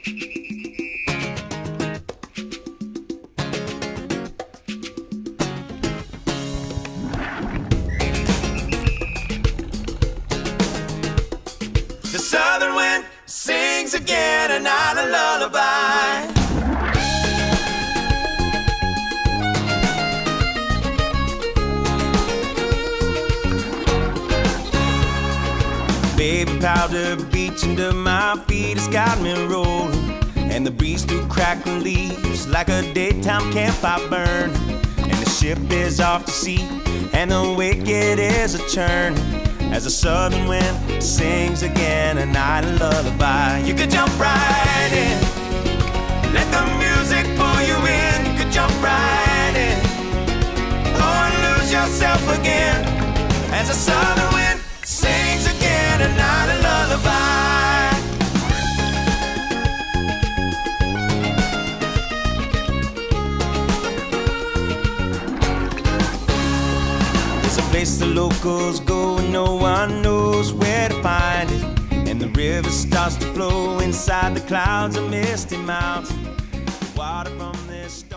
The southern wind sings again another lullaby. Baby powder beach under my feet has got me rolling, and the breeze through crackling leaves like a daytime campfire burn. And the ship is off to sea, and the wicked is a churn, as the southern wind sings again a night lullaby. You could jump right in, let the music pull you in. You could jump right in, or lose yourself again, as the southern wind sings again a night lullaby. There's a place the locals go and no one knows where to find it, and the river starts to flow inside the clouds of misty mountains. The water from this